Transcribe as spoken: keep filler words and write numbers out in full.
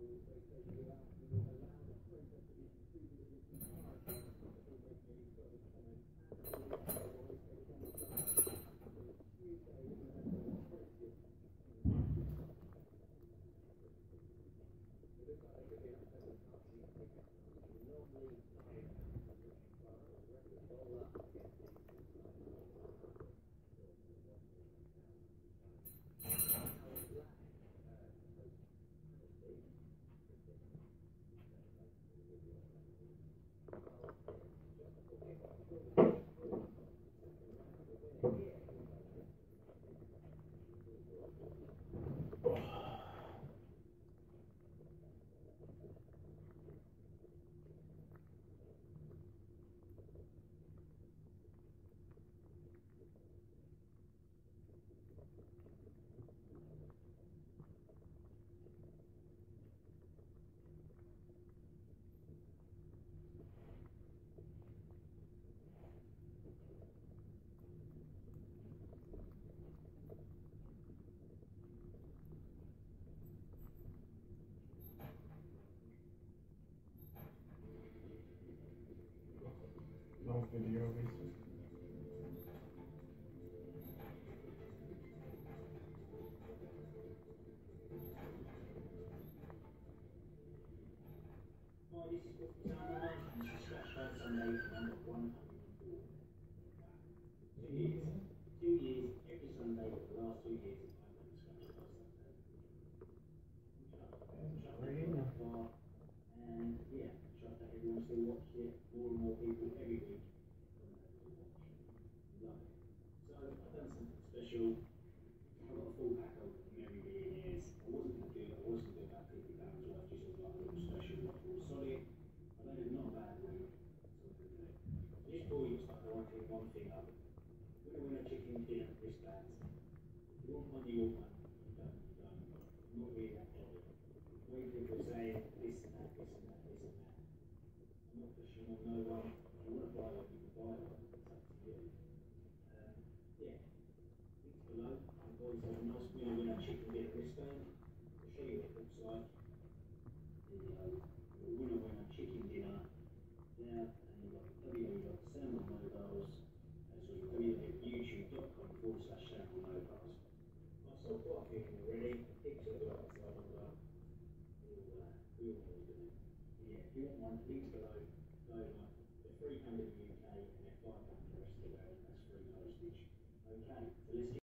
No video of it. Hi, this is Chris Sandler. This is Scratch Card Sunday number one hundred four. Two years. Two years, every Sunday for the last two years I've done Scratch Card Sunday. Chucked that in that far, and yeah, chucked that everyone still watched it. More and more people every week come over to watch. Love it. So I've done something special. I got a full pack of Merry Millionaires. I wasn't going to do it, I wasn't going to do about fifty pounds worth, just as like a little special one for solid. I know it's not a bad week, so I'm going to do it. So this for you was like one thing, one thing up. Winner winner chicken dinner wristbands. If you want one, you want one. You don't, you don't. I'm not really that bothered. Way people saying this and that, this and that, this and that. I'm not pushing on no one. If you want to buy one, you can buy one. It's up to you. Um, yeah. Links below. I've got yourself a nice winner winner chicken dinner wristband. I'll show you what it looks like. There you go. Your winner winner chicken dinner there, and you've got w w w dot sandal mobiles, and so w w w dot youtube dot com forward slash sandal mobiles. I've sold quite a few of them already. Picture of the right side on the we all uh, we all know what we're doing. Yeah, if you want one, links below. Go like they're three pound in the U K and they're five pound in the rest of the world. That's free postage. Okay, so let's get